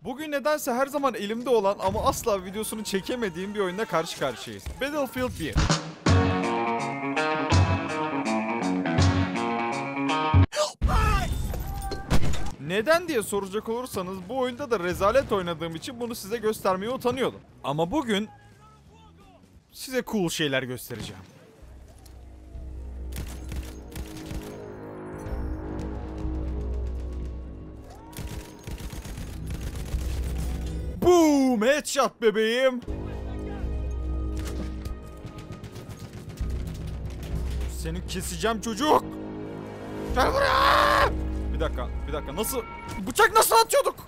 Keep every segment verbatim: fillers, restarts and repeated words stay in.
Bugün nedense her zaman elimde olan ama asla videosunu çekemediğim bir oyunda karşı karşıyayız. Battlefield bir. Neden diye soracak olursanız bu oyunda da rezalet oynadığım için bunu size göstermeye utanıyordum. Ama bugün size cool şeyler göstereceğim. Boom! Headshot bebeğim. Seni keseceğim çocuk. Gel buraya. Bir dakika, bir dakika. Nasıl? Bıçak nasıl atıyorduk?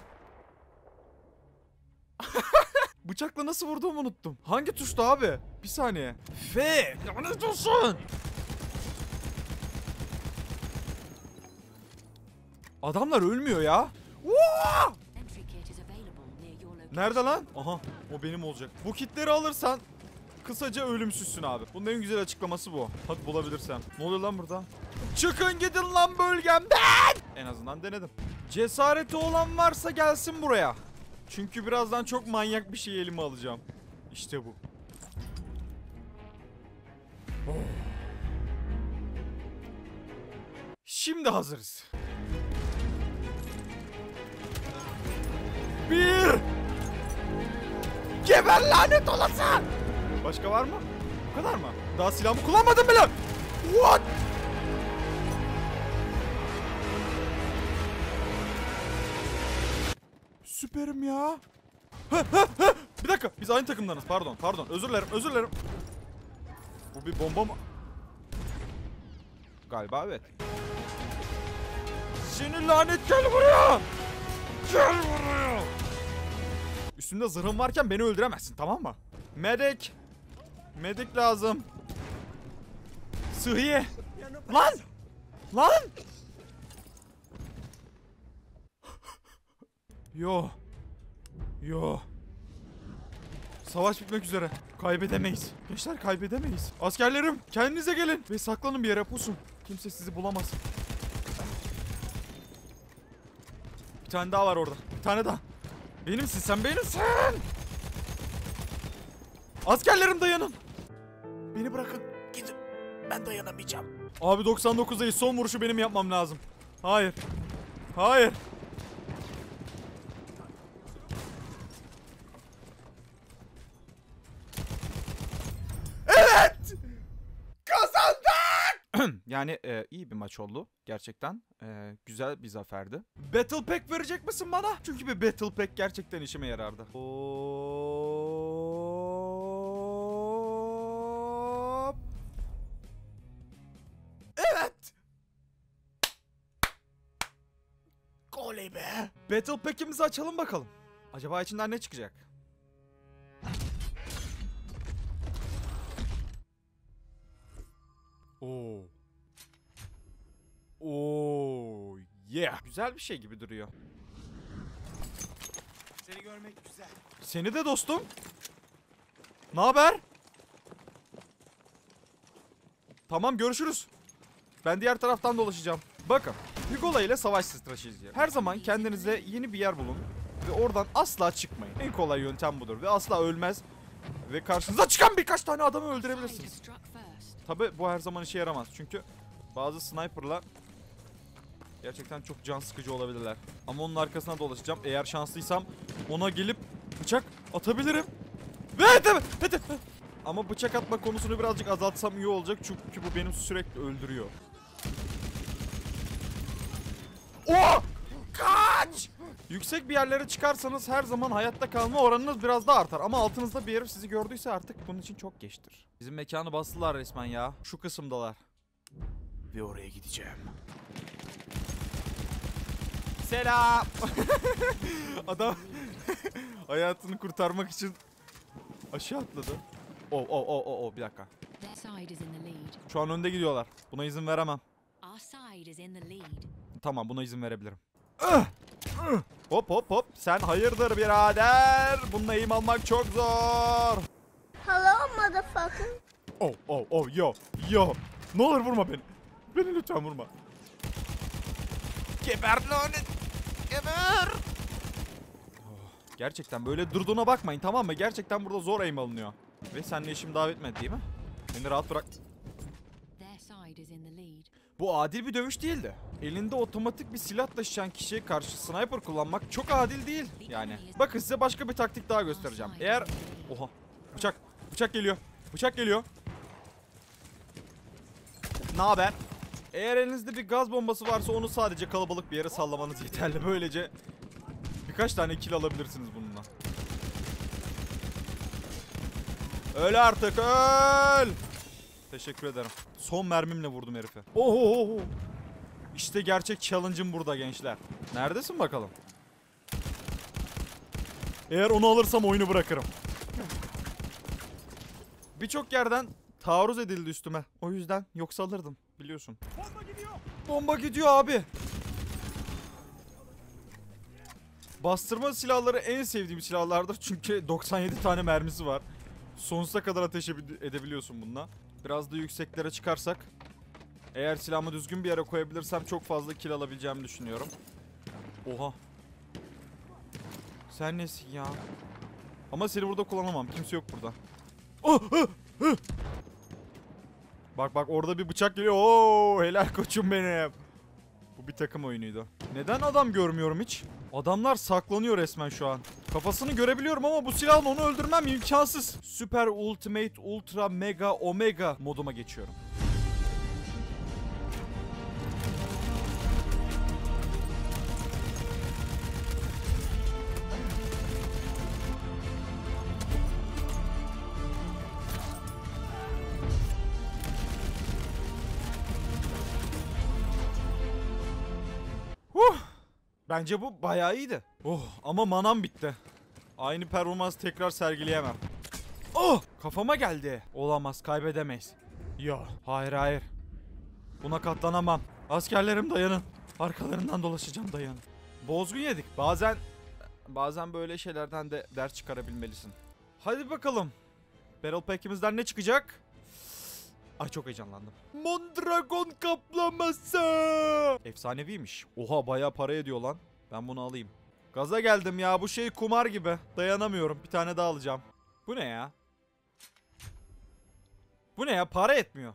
Bıçakla nasıl vurduğumu unuttum. Hangi tuştu abi? Bir saniye. F. Lanet olsun. Adamlar ölmüyor ya. Woo! Nerede lan? Aha, o benim olacak. Bu kitleri alırsan kısaca ölümsüzsün abi. Bunun en güzel açıklaması bu. Hadi bulabilirsem. Ne oluyor lan burada? Çıkın gidin lan bölgemden. En azından denedim. Cesareti olan varsa gelsin buraya. Çünkü birazdan çok manyak bir şey elime alacağım. İşte bu. Oh. Şimdi hazırız. Bir. Geber lanet olası. Başka var mı? Bu kadar mı? Daha silahımı kullanmadım bile. What? Süperim ya. Bir dakika, biz aynı takımdanız. Pardon, pardon. Özür dilerim, özür dilerim. Bu bir bomba mı? Galiba evet. Seni lanet, gel buraya. Gel buraya. Üstümde zırhım varken beni öldüremezsin, tamam mı? Medik. Medik lazım. Sıhhiye. Lan. Lan. Yo. Yo. Savaş bitmek üzere. Kaybedemeyiz. Gençler kaybedemeyiz. Askerlerim kendinize gelin. Ve saklanın bir yere, pusun. Kimse sizi bulamaz. Bir tane daha var orada. Bir tane daha. Benimsin sen, benimsin. Askerlerim dayanın. Beni bırakın. Gidin. Ben dayanamayacağım. Abi doksan dokuzdayız. Son vuruşu benim yapmam lazım. Hayır. Hayır. Evet. Kazandık. Yani e, iyi bir maç oldu. Gerçekten e, güzel bir zaferdi. Battle Pack verecek misin bana? Çünkü bir Battle Pack gerçekten işime yarardı. Hop. Evet. Oley be. Battle Pack'imizi açalım bakalım. Acaba içinden ne çıkacak? Oo. Oo, yeah. Güzel bir şey gibi duruyor. Seni görmek güzel. Seni de dostum. Ne haber? Tamam, görüşürüz. Ben diğer taraftan dolaşacağım. Bakın, Hugo'la ile savaş stratejisi. Her zaman kendinize yeni bir yer bulun ve oradan asla çıkmayın. En kolay yöntem budur ve asla ölmez ve karşınıza çıkan birkaç tane adamı öldürebilirsiniz. Tabi bu her zaman işe yaramaz çünkü bazı sniper'lar gerçekten çok can sıkıcı olabilirler. Ama onun arkasına dolaşacağım. Eğer şanslıysam ona gelip bıçak atabilirim. Ve evet, evet. Ama bıçak atma konusunu birazcık azaltsam iyi olacak çünkü bu benim sürekli öldürüyor. Oh! Kaç! Yüksek bir yerlere çıkarsanız her zaman hayatta kalma oranınız biraz daha artar. Ama altınızda bir herif sizi gördüyse artık bunun için çok geçtir. Bizim mekanı bastılar resmen ya. Şu kısımdalar. Ve oraya gideceğim. Selam. Adam hayatını kurtarmak için aşağı atladı. Oh oh oh oh oh bir dakika. Şu an önde gidiyorlar. Buna izin veremem. Tamam, buna izin verebilirim. Hop hop hop. Sen hayırdır birader? Bununla eğim almak çok zor. Hello motherfucker. Oh oh oh yo yo. Ne olur vurma beni. Beni lütfen vurma. Geber lanet. Geber. Oh. Gerçekten böyle durduğuna bakmayın, tamam mı? Gerçekten burada zor aim alınıyor. Ve seninle işim davet etmedi değil mi? Beni rahat bırak. Bu adil bir dövüş değildi. Elinde otomatik bir silah taşıyan kişiye karşı sniper kullanmak çok adil değil. Yani bakın size başka bir taktik daha göstereceğim. Eğer... Oha. Bıçak. Bıçak geliyor. Bıçak geliyor. Ne haber? Eğer elinizde bir gaz bombası varsa onu sadece kalabalık bir yere sallamanız yeterli. Böylece birkaç tane kill alabilirsiniz bununla. Öl artık, öl! Teşekkür ederim. Son mermimle vurdum herife. Oho! İşte gerçek challenge'ım burada gençler. Neredesin bakalım? Eğer onu alırsam oyunu bırakırım. Birçok yerden taarruz edildi üstüme. O yüzden yoksa alırdım, biliyorsun. Bomba gidiyor. Bomba gidiyor abi. Bastırma silahları en sevdiğim silahlardır. Çünkü doksan yedi tane mermisi var. Sonsuza kadar ateş edebiliyorsun bununla. Biraz da yükseklere çıkarsak, eğer silahımı düzgün bir yere koyabilirsem çok fazla kill alabileceğimi düşünüyorum. Oha. Sen nesin ya? Ama seni burada kullanamam. Kimse yok burada. Oh, oh, oh. Bak bak, orada bir bıçak geliyor. Oo, helal koçum benim. Bu bir takım oyunuydu. Neden adam görmüyorum hiç? Adamlar saklanıyor resmen şu an. Kafasını görebiliyorum ama bu silahla onu öldürmem imkansız. Super Ultimate Ultra Mega Omega moduma geçiyorum. Huh. Bence bu bayağı iyiydi. Oh, ama manam bitti. Aynı performans tekrar sergileyemem. Oh! Kafama geldi. Olamaz, kaybedemeyiz. Yo, hayır hayır. Buna katlanamam. Askerlerim dayanın. Arkalarından dolaşacağım, dayanın. Bozgun yedik. Bazen bazen böyle şeylerden de ders çıkarabilmelisin. Hadi bakalım. Battle Pack'imizden ne çıkacak? Ay, çok heyecanlandım. Mondragon kaplaması. Efsaneviymiş. Oha, bayağı para ediyor lan. Ben bunu alayım. Gaza geldim ya, bu şey kumar gibi. Dayanamıyorum, bir tane daha alacağım. Bu ne ya? Bu ne ya, para etmiyor.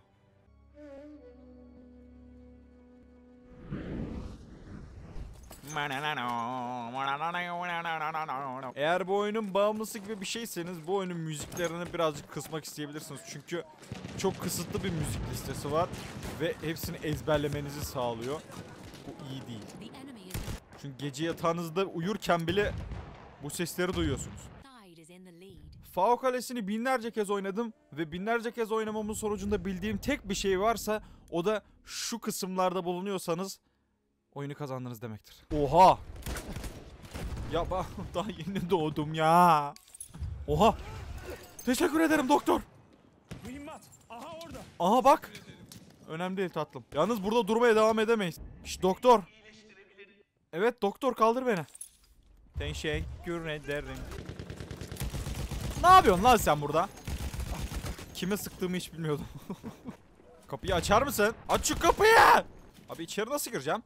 Eğer bu oyunun bağımlısı gibi bir şeyseniz bu oyunun müziklerini birazcık kısmak isteyebilirsiniz. Çünkü çok kısıtlı bir müzik listesi var ve hepsini ezberlemenizi sağlıyor. Bu iyi değil. Çünkü gece yatağınızda uyurken bile bu sesleri duyuyorsunuz. F A O Kalesi'ni binlerce kez oynadım ve binlerce kez oynamamın sonucunda bildiğim tek bir şey varsa o da şu kısımlarda bulunuyorsanız oyunu kazandınız demektir. Oha! Ya bak, daha yeni doğdum ya. Oha! Teşekkür ederim doktor. Mühimmat. Aha orada. Aha bak. Önemli değil tatlım. Yalnız burada durmaya devam edemeyiz. Şşt doktor. Evet doktor, kaldır beni. Teşekkür ederim. Ne yapıyorsun lan sen burada? Kime sıktığımı hiç bilmiyordum. Kapıyı açar mısın? Aç şu kapıyı! Abi içeri nasıl gireceğim?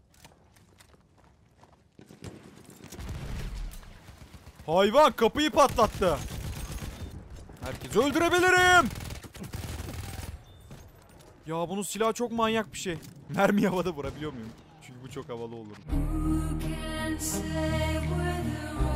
Hayvan kapıyı patlattı. Herkesi öldürebilirim. Ya bunun silahı çok manyak bir şey. Mermi havada vurabiliyor muyum? Çünkü bu çok havalı olur.